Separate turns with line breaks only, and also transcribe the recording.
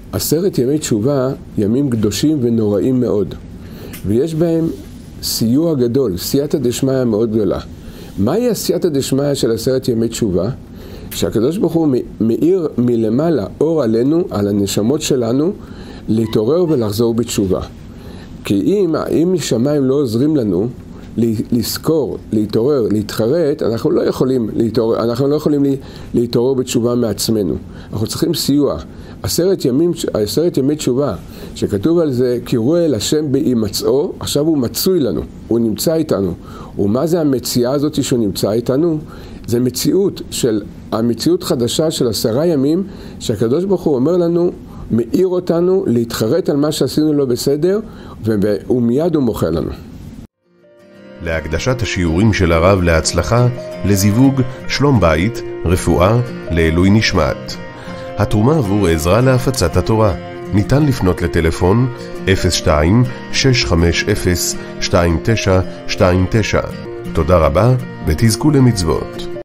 10 ימי תשובה, ימים קדושים ונוראים מאוד, ויש בהם סיוע גדול, סייעתא דשמיא מאוד גדולה. מהי הסייעתא דשמיא של 10 ימי תשובה? שהקדוש ברוך הוא מאיר מלמעלה אור עלינו, על הנשמות שלנו, להתעורר ולחזור בתשובה. כי אם משמיים לא עוזרים לנו לזכור, להתעורר, להתחרט, אנחנו לא יכולים להתעורר בתשובה מעצמנו. אנחנו צריכים סיוע. 10 ימי תשובה, שכתוב על זה, קראו אל השם בהימצאו, עכשיו הוא מצוי לנו, הוא נמצא איתנו. ומה זה המציאה הזאת שהוא נמצא איתנו? זה המציאות חדשה של 10 ימים, שהקדוש ברוך הוא אומר לנו, מאיר אותנו להתחרט על מה שעשינו לא בסדר, ומיד הוא מוחל לנו.
להקדשת השיעורים של הרב להצלחה, לזיווג, שלום בית, רפואה, לעילוי נשמת. התרומה עבור עזרה להפצת התורה. ניתן לפנות לטלפון 02-650-2929. תודה רבה ותזכו למצוות.